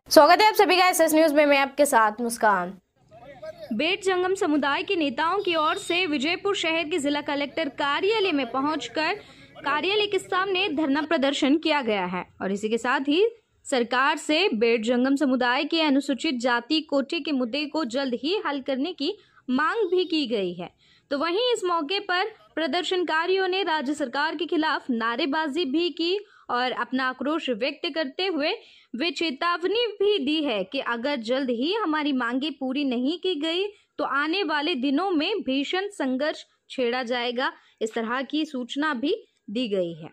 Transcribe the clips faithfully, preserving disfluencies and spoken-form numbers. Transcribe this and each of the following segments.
स्वागत है आप सभी का एसएस न्यूज में। मैं आपके साथ मुस्कान। बेट जंगम समुदाय के नेताओं की ओर से विजयपुर शहर के जिला कलेक्टर कार्यालय में पहुंचकर कार्यालय के सामने धरना प्रदर्शन किया गया है और इसी के साथ ही सरकार से बेट जंगम समुदाय के अनुसूचित जाति कोटे के मुद्दे को जल्द ही हल करने की मांग भी की गई है। तो वहीं इस मौके पर प्रदर्शनकारियों ने राज्य सरकार के खिलाफ नारेबाजी भी की और अपना आक्रोश व्यक्त करते हुए वे चेतावनी भी दी है कि अगर जल्द ही हमारी मांगे पूरी नहीं की गई तो आने वाले दिनों में भीषण संघर्ष छेड़ा जाएगा। इस तरह की सूचना भी दी गई है।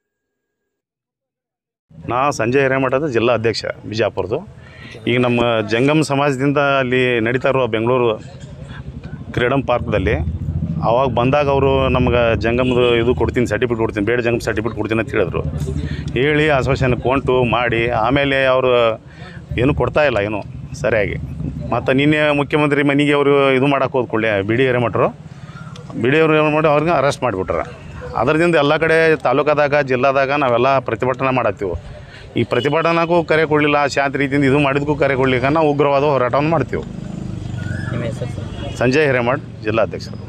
ನಾ ಸಂಜಯ್ ಹಿರೇಮಠದ ಜಿಲ್ಲಾ ಅಧ್ಯಕ್ಷ ಬಿಜಾಪುರದು। ಈಗ ನಮ್ಮ ಜಂಗಮ್ ಸಮಾಜದಿಂದ ಅಲ್ಲಿ ನಡೀತಾ ಇರೋ ಬೆಂಗಳೂರು ಕ್ರೀಡಂ ಪಾರ್ಕ್ದಲ್ಲಿ ಅವಾಗ ಬಂದಾಗ ಅವರು ನಮ್ಗೆ ಜಂಗಮ್ದು ಇದು ಕೊಡ್ತೀನಿ ಸರ್ಟಿಫಿಕೇಟ್ ಕೊಡ್ತೀನಿ ಬೇಡ ಜಂಗಮ್ ಸರ್ಟಿಫಿಕೇಟ್ ಕೊಡ್ತೀನಿ ಅಂತ ಹೇಳಿದ್ರು। ಹೇಳಿ ಆಶ್ವಾಸನೆ ಕೊಂಟು ಮಾಡಿ ಆಮೇಲೆ ಅವರು ಏನು ಕೊಡ್ತಾ ಇಲ್ಲ ಏನು ಸರಿಯಾಗಿ। ಮತ್ತು ನಿನ್ನೆ ಮುಖ್ಯಮಂತ್ರಿ ಮನೆಗೆ ಅವರು ಇದು ಮಾಡೋಕೆ ಹೋದ್ಕೊಳ್ಳಿ ಬಿ ಡಿ ಹಿರೇಮಠರು ಬಿ ಡಿ ಅವರು ಮಾಡಿ ಅವ್ರಿಗೆ ಅರೆಸ್ಟ್ ಮಾಡಿಬಿಟ್ರೆ ಅದರಿಂದ ಎಲ್ಲ ಕಡೆ ತಾಲೂಕಾದಾಗ ಜಿಲ್ಲಾದಾಗ ನಾವೆಲ್ಲ ಪ್ರತಿಭಟನೆ ಮಾಡತ್ತೀವಿ। ಈ ಪ್ರತಿಭಟನೆಗೂ ಕರೆ ಕೊಡಲಿಲ್ಲ, ಶಾಂತಿ ರೀತಿಯಿಂದ ಇದು ಮಾಡಿದಕ್ಕೂ ಕರೆ ಕೊಡಲಿಕ್ಕೆ ನಾವು ಉಗ್ರವಾದ ಹೋರಾಟವನ್ನು ಮಾಡ್ತೀವಿ। ಸಂಜಯ್ ಹಿರೇಮಠ್ ಜಿಲ್ಲಾಧ್ಯಕ್ಷರು।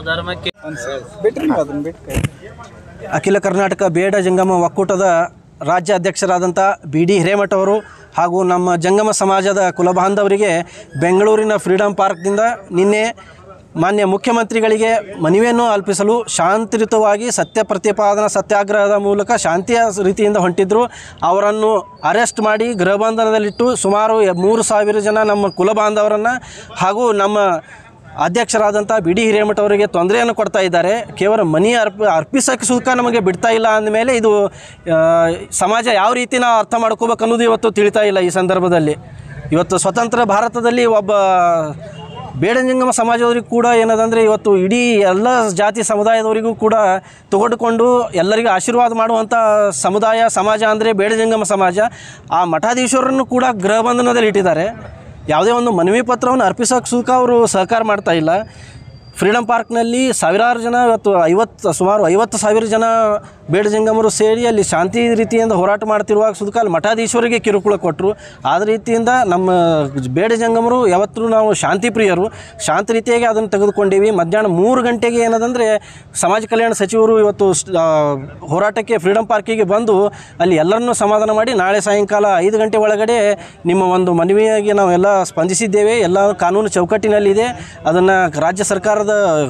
ಅಖಿಲ ಕರ್ನಾಟಕ ಬೇಡ ಜಂಗಮ ಒಕ್ಕೂಟದ ರಾಜ್ಯ ಅಧ್ಯಕ್ಷರಾದಂಥ ಬಿ ಡಿ ಹಿರೇಮಠ ಅವರು ಹಾಗೂ ನಮ್ಮ ಜಂಗಮ ಸಮಾಜದ ಕುಲಬಾಂಧವರಿಗೆ ಬೆಂಗಳೂರಿನ ಫ್ರೀಡಂ ಪಾರ್ಕ್ನಿಂದ ನಿನ್ನೆ ಮಾನ್ಯ ಮುಖ್ಯಮಂತ್ರಿಗಳಿಗೆ ಮನವಿಯನ್ನು ಅಲ್ಪಿಸಲು ಶಾಂತಿಯುತವಾಗಿ ಸತ್ಯ ಪ್ರತಿಪಾದನಾ ಸತ್ಯಾಗ್ರಹದ ಮೂಲಕ ಶಾಂತಿಯ ರೀತಿಯಿಂದ ಹೊಂಟಿದ್ದರು। ಅವರನ್ನು ಅರೆಸ್ಟ್ ಮಾಡಿ ಗೃಹಬಂಧನದಲ್ಲಿಟ್ಟು ಸುಮಾರು ಮೂರು ಸಾವಿರ ಜನ ನಮ್ಮ ಕುಲಬಾಂಧವರನ್ನು ಹಾಗೂ ನಮ್ಮ ಅಧ್ಯಕ್ಷರಾದಂಥ ಬಿ ಡಿ ಹಿರೇಮಠ ಅವರಿಗೆ ತೊಂದರೆಯನ್ನು ಕೊಡ್ತಾ ಇದ್ದಾರೆ। ಕೇವಲ ಮನಿ ಅರ್ಪಿ ಅರ್ಪಿಸೋಕ್ಕೆ ಸುಖ ನಮಗೆ ಬಿಡ್ತಾ ಇಲ್ಲ ಅಂದಮೇಲೆ ಇದು ಸಮಾಜ ಯಾವ ರೀತಿ ನಾವು ಅರ್ಥ ಮಾಡ್ಕೋಬೇಕು ಅನ್ನೋದು ಇವತ್ತು ತಿಳಿತಾ ಇಲ್ಲ। ಈ ಸಂದರ್ಭದಲ್ಲಿ ಇವತ್ತು ಸ್ವತಂತ್ರ ಭಾರತದಲ್ಲಿ ಒಬ್ಬ ಬೇಡ ಜಂಗಮ ಸಮಾಜದವರಿಗೂ ಕೂಡ ಏನದಂದರೆ ಇವತ್ತು ಇಡೀ ಎಲ್ಲ ಜಾತಿ ಸಮುದಾಯದವರಿಗೂ ಕೂಡ ತಗೊಂಡುಕೊಂಡು ಎಲ್ಲರಿಗೂ ಆಶೀರ್ವಾದ ಮಾಡುವಂಥ ಸಮುದಾಯ ಸಮಾಜ ಅಂದರೆ ಬೇಡ ಜಂಗಮ ಸಮಾಜ। ಆ ಮಠಾಧೀಶ್ವರನ್ನು ಕೂಡ ಗೃಹ ಬಂಧನದಲ್ಲಿ ಇಟ್ಟಿದ್ದಾರೆ। ಯಾವುದೇ ಒಂದು ಮನವಿ ಪತ್ರವನ್ನು ಅರ್ಪಿಸೋಕ್ಕೆ ಸುಖ ಅವರು ಸಹಕಾರ ಮಾಡ್ತಾ ಇಲ್ಲ। ಫ್ರೀಡಂ ಪಾರ್ಕ್ನಲ್ಲಿ ಸಾವಿರಾರು ಜನ ಇವತ್ತು ಐವತ್ತು ಸುಮಾರು ಐವತ್ತು ಸಾವಿರ ಜನ ಬೇಡ ಜಂಗಮರು ಸೇರಿ ಅಲ್ಲಿ ಶಾಂತಿ ರೀತಿಯಿಂದ ಹೋರಾಟ ಮಾಡ್ತಿರುವಾಗ ಸುದಕ ಅಲ್ಲಿ ಮಠಾಧೀಶ್ವರಿಗೆ ಕಿರುಕುಳ ಕೊಟ್ಟರು। ಆದ ರೀತಿಯಿಂದ ನಮ್ಮ ಬೇಡ ಜಂಗಮರು ಯಾವತ್ತೂ ನಾವು ಶಾಂತಿ ಪ್ರಿಯರು, ಶಾಂತಿ ರೀತಿಯಾಗಿ ಅದನ್ನು ತೆಗೆದುಕೊಂಡೀವಿ। ಮಧ್ಯಾಹ್ನ ಮೂರು ಗಂಟೆಗೆ ಏನದಂದರೆ ಸಮಾಜ ಕಲ್ಯಾಣ ಸಚಿವರು ಇವತ್ತು ಹೋರಾಟಕ್ಕೆ ಫ್ರೀಡಂ ಪಾರ್ಕಿಗೆ ಬಂದು ಅಲ್ಲಿ ಎಲ್ಲರನ್ನೂ ಸಮಾಧಾನ ಮಾಡಿ ನಾಳೆ ಸಾಯಂಕಾಲ ಐದು ಗಂಟೆ ಒಳಗಡೆ ನಿಮ್ಮ ಒಂದು ಮನವಿಯಾಗಿ ನಾವೆಲ್ಲ ಸ್ಪಂದಿಸಿದ್ದೇವೆ, ಎಲ್ಲ ಕಾನೂನು ಚೌಕಟ್ಟಿನಲ್ಲಿದೆ, ಅದನ್ನು ರಾಜ್ಯ ಸರ್ಕಾರದ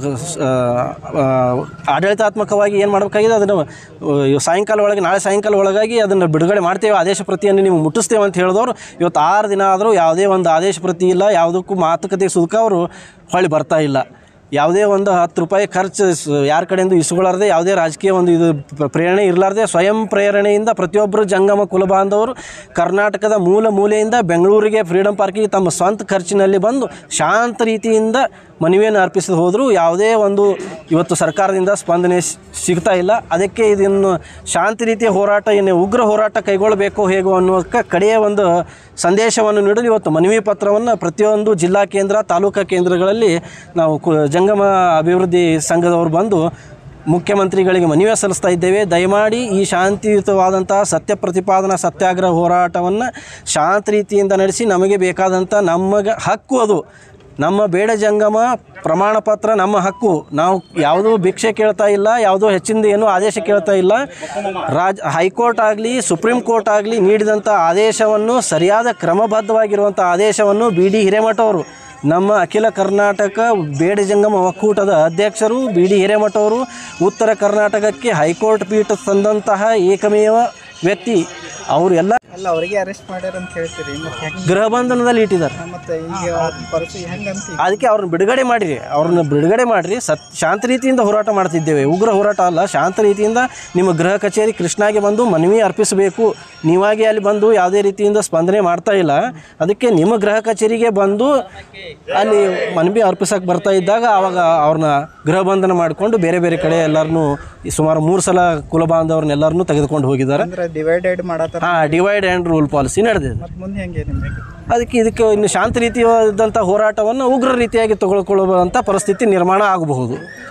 ಆಡಳಿತಾತ್ಮಕವಾಗಿ ಏನು ಮಾಡಬೇಕಾಗಿದೆ ಅದನ್ನು ಸಾಯಂಕಾಲ ಒಳಗೆ ನಾಳೆ ಸಾಯಂಕಾಲ ಒಳಗಾಗಿ ಅದನ್ನು ಬಿಡುಗಡೆ ಮಾಡ್ತೇವೆ, ಆದೇಶ ಪ್ರತಿಯನ್ನು ನೀವು ಮುಟ್ಟಿಸ್ತೇವೆ ಅಂತ ಹೇಳಿದವರು ಇವತ್ತು ಆರು ದಿನ ಆದರೂ ಯಾವುದೇ ಒಂದು ಆದೇಶ ಪ್ರತಿ ಇಲ್ಲ, ಯಾವುದಕ್ಕೂ ಮಾತುಕತೆ ಸುದಕ ಅವರು ಹೊಳ್ಳಿ ಬರ್ತಾ ಇಲ್ಲ। ಯಾವುದೇ ಒಂದು ಹತ್ತು ರೂಪಾಯಿ ಖರ್ಚು ಯಾರ ಕಡೆಯಿಂದ ಇಸ್ಕೊಳ್ಳಾರ್ದೆ ಯಾವುದೇ ರಾಜಕೀಯ ಒಂದು ಇದು ಪ್ರೇರಣೆ ಇರಲಾರ್ದೆ ಸ್ವಯಂ ಪ್ರೇರಣೆಯಿಂದ ಪ್ರತಿಯೊಬ್ಬರು ಜಂಗಮ ಕುಲಬಾಂಧವರು ಕರ್ನಾಟಕದ ಮೂಲ ಮೂಲೆಯಿಂದ ಬೆಂಗಳೂರಿಗೆ ಫ್ರೀಡಂ ಪಾರ್ಕಿಗೆ ತಮ್ಮ ಸ್ವಂತ ಖರ್ಚಿನಲ್ಲಿ ಬಂದು ಶಾಂತ ರೀತಿಯಿಂದ ಮನವಿಯನ್ನು ಅರ್ಪಿಸಿ ಹೋದರೂ ಯಾವುದೇ ಒಂದು ಇವತ್ತು ಸರ್ಕಾರದಿಂದ ಸ್ಪಂದನೆ ಸಿಗ್ತಾ ಇಲ್ಲ। ಅದಕ್ಕೆ ಇದನ್ನು ಶಾಂತಿ ರೀತಿಯ ಹೋರಾಟ ಏನು ಉಗ್ರ ಹೋರಾಟ ಕೈಗೊಳ್ಳಬೇಕು ಹೇಗೋ ಅನ್ನೋದಕ್ಕೆ ಕಡೆಯ ಒಂದು ಸಂದೇಶವನ್ನು ನೀಡಲು ಇವತ್ತು ಮನವಿ ಪತ್ರವನ್ನು ಪ್ರತಿಯೊಂದು ಜಿಲ್ಲಾ ಕೇಂದ್ರ ತಾಲೂಕಾ ಕೇಂದ್ರಗಳಲ್ಲಿ ನಾವು ಕು ಜಂಗಮ ಅಭಿವೃದ್ಧಿ ಸಂಘದವರು ಬಂದು ಮುಖ್ಯಮಂತ್ರಿಗಳಿಗೆ ಮನವಿ ಸಲ್ಲಿಸ್ತಾ ಇದ್ದೇವೆ। ದಯಮಾಡಿ ಈ ಶಾಂತಿಯುತವಾದಂತಹ ಸತ್ಯ ಪ್ರತಿಪಾದನಾ ಸತ್ಯಾಗ್ರಹ ಹೋರಾಟವನ್ನು ಶಾಂತ ರೀತಿಯಿಂದ ನಡೆಸಿ ನಮಗೆ ಬೇಕಾದಂಥ ನಮಗೆ ಹಕ್ಕು ಅದು ನಮ್ಮ ಬೇಡ ಜಂಗಮ ಪ್ರಮಾಣ ಪತ್ರ ನಮ್ಮ ಹಕ್ಕು, ನಾವು ಯಾವುದೂ ಭಿಕ್ಷೆ ಕೇಳ್ತಾ ಇಲ್ಲ, ಯಾವುದೋ ಹೆಚ್ಚಿಂದ ಏನೂ ಆದೇಶ ಕೇಳ್ತಾ ಇಲ್ಲ। ರಾಜ್ ಹೈಕೋರ್ಟ್ ಆಗಲಿ ಸುಪ್ರೀಂ ಕೋರ್ಟ್ ಆಗಲಿ ನೀಡಿದಂಥ ಆದೇಶವನ್ನು ಸರಿಯಾದ ಕ್ರಮಬದ್ಧವಾಗಿರುವಂಥ ಆದೇಶವನ್ನು ಬಿ ಡಿ ಹಿರೇಮಠ ಅವರು ನಮ್ಮ ಅಖಿಲ ಕರ್ನಾಟಕ ಬೇಡ ಜಂಗಮ ಒಕ್ಕೂಟದ ಅಧ್ಯಕ್ಷರು ಬಿ ಡಿ ಹಿರೇಮಠ ಅವರು ಉತ್ತರ ಕರ್ನಾಟಕಕ್ಕೆ ಹೈಕೋರ್ಟ್ ಪೀಠ ತಂದಂತಹ ಏಕಮೇವ ವ್ಯಕ್ತಿ ಅವರು ಎಲ್ಲ ಅಲ್ಲ ಅವರಿಗೆ ಅರೆಸ್ಟ್ ಮಾಡ್ಯಾರ ಅಂತ ಹೇಳ್ತೀರಿ, ಗೃಹ ಬಂಧನದಲ್ಲಿ ಇಟ್ಟಿದ್ದಾರೆ। ಮತ್ತೆ ಈಗ ಪರಿಸ್ಥಿತಿ ಹೆಂಗಂತ ಅದಕ್ಕೆ ಅವ್ರನ್ನ ಬಿಡುಗಡೆ ಮಾಡಿರಿ, ಅವ್ರನ್ನ ಬಿಡುಗಡೆ ಮಾಡಿರಿ, ಸತ್ ಶಾಂತ ರೀತಿಯಿಂದ ಹೋರಾಟ ಮಾಡ್ತಿದ್ದೇವೆ, ಉಗ್ರ ಹೋರಾಟ ಅಲ್ಲ, ಶಾಂತ ರೀತಿಯಿಂದ ನಿಮ್ಮ ಗೃಹ ಕಚೇರಿ ಕೃಷ್ಣಾಗೆ ಬಂದು ಮನವಿ ಅರ್ಪಿಸಬೇಕು। ನೀವಾಗಿ ಅಲ್ಲಿ ಬಂದು ಯಾವುದೇ ರೀತಿಯಿಂದ ಸ್ಪಂದನೆ ಮಾಡ್ತಾ ಇಲ್ಲ, ಅದಕ್ಕೆ ನಿಮ್ಮ ಗೃಹ ಕಚೇರಿಗೆ ಬಂದು ಅಲ್ಲಿ ಮನವಿ ಅರ್ಪಿಸಕ್ಕೆ ಬರ್ತಾ ಇದ್ದಾಗ ಆವಾಗ ಅವ್ರನ್ನ ಗೃಹ ಬಂಧನ ಮಾಡಿಕೊಂಡು ಬೇರೆ ಬೇರೆ ಕಡೆ ಎಲ್ಲರನ್ನೂ ಸುಮಾರು ಮೂರು ಸಲ ಕುಲಬಾಂಧವ್ರನ್ನೆಲ್ಲರನ್ನೂ ತೆಗೆದುಕೊಂಡು ಹೋಗಿದ್ದಾರೆ। ಡಿವೈಡೆಡ್ ಮಾಡತ್ತಾರ, ಹಾಂ ಡಿವೈಡ್ ಆ್ಯಂಡ್ ರೂಲ್ ಪಾಲಿಸಿ ನಡೆದಿದೆ। ಮತ್ತು ಮುಂದೆ ಹೆಂಗೆ ನಿಮಗೆ ಅದಕ್ಕೆ ಇದಕ್ಕೆ ಇನ್ನು ಶಾಂತ ರೀತಿಯಾದಂಥ ಹೋರಾಟವನ್ನು ಉಗ್ರ ರೀತಿಯಾಗಿ ತಗೊಳ್ಕೊಳ್ಳುವಂಥ ಪರಿಸ್ಥಿತಿ ನಿರ್ಮಾಣ ಆಗಬಹುದು।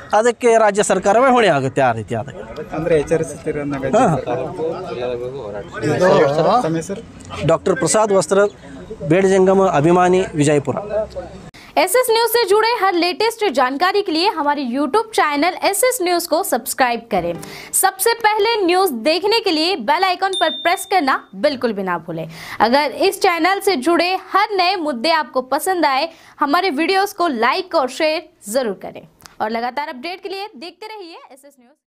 ಅದಕ್ಕೆ ರಾಜ್ಯ ಸರ್ಕಾರವೇ ಹೊಣೆ ಆಗುತ್ತೆ ಆ ರೀತಿ ಆದಾಗ. ಅಂದ್ರೆ ಎಚ್ಚರಿಸುತ್ತೀರ ತಮ್ಮ ಹೆಸರು? ಡಾಕ್ಟರ್ ಪ್ರಸಾದ್ ವಸ್ತ್ರ, ಬೇಡ ಜಂಗಮ ಅಭಿಮಾನಿ, ವಿಜಯಪುರ. एस एस न्यूज से जुड़े हर लेटेस्ट जानकारी के लिए हमारे YouTube channel S S news को सब्सक्राइब करें। सबसे पहले न्यूज देखने के लिए बेल आइकन पर प्रेस करना बिल्कुल भी ना भूलें। अगर इस चैनल से जुड़े हर नए मुद्दे आपको पसंद आए, हमारे वीडियोस को लाइक और शेयर जरूर करें और लगातार अपडेट के लिए देखते रहिए एस एस न्यूज।